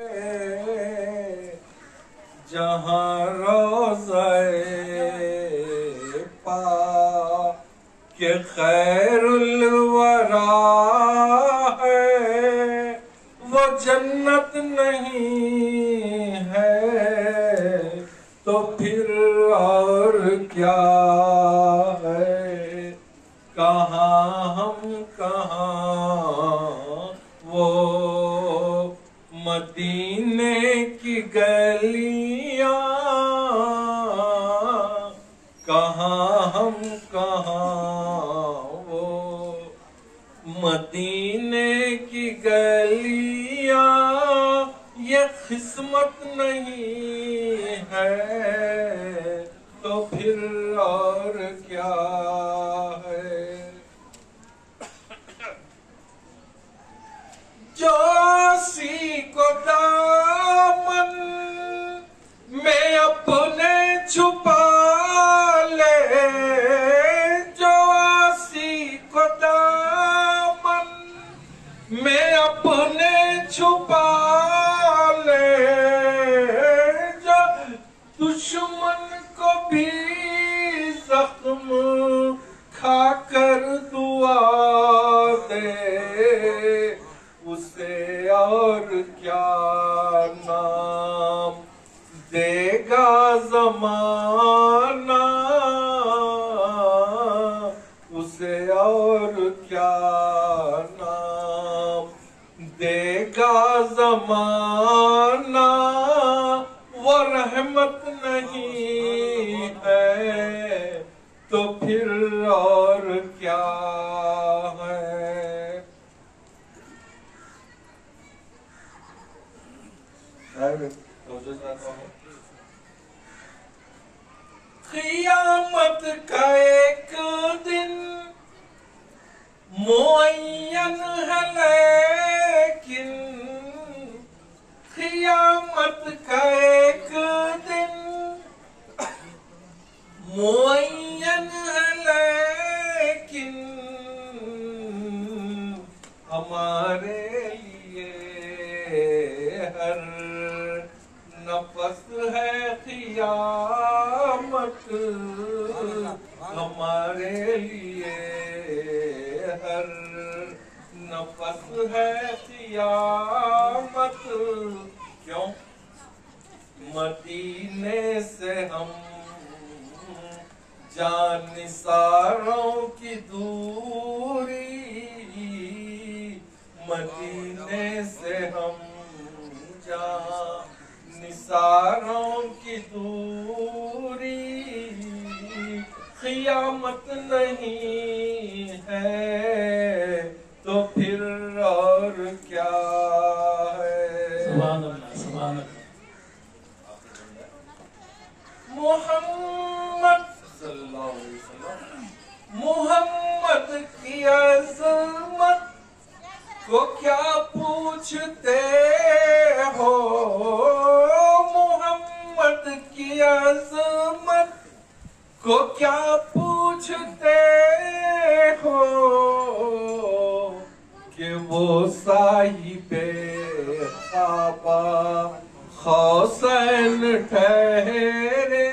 जहाँ रोज़े पाक के खैरुल वरा है, वो जन्नत नहीं है तो फिर और क्या है। कहाँ हम कहाँ वो मदीने की गलियां, कहाँ हम कहाँ वो मदीने की गलियां। ये किस्मत नहीं है तो फिर और क्या है। जो सी को दामन में अपने छुपा ले, जो सी को दामन में अपने छुपा ले, जो दुश्मन को भी जख्म खाकर दुआ दे, उसे और क्या नाम देगा ज़माना, उसे और क्या नाम देगा ज़माना। वो रहमत नहीं है तो फिर और क्या है। क़ियामत का एक दिन मुअय्यन है, लेकिन क़ियामत का एक दिन मुअय्यन है, लेकिन हमारे हर नफस है क़ियामत, हमारे लिए हर नफस है क़ियामत। क्यों? मदीने से हम जानिसारों की दूरी, मदीने से हम निसारों की दूरी। क़ियामत नहीं है तो फिर और क्या है। सुभान अल्लाह, सुभान अल्लाह। मोहम्मद सल्लल्लाहु अलैहि वसल्लम, मोहम्मद की अज़मत को क्या पूछते हो, मोहम्मद की अज़मत को क्या पूछते हो, कि वो साहिबे काबा हुसैन ठहरे,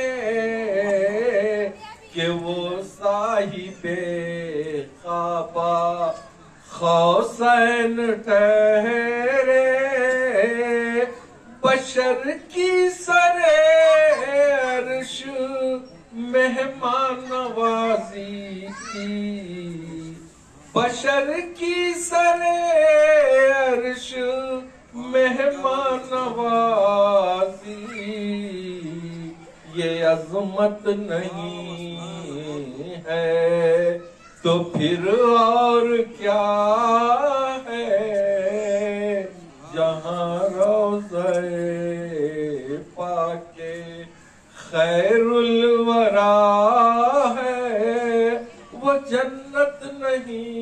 कि वो साहिबे काबा हुसैन ठहरे। बशर की सरे अर्श मेहमान नवाजी की, बशर की सरे अर्श मेहमान नवाजी। ये अज़मत नहीं है तो फिर और क्या है। जहाँ रोज़े पाके खैरुल वरा है, वो जन्नत नहीं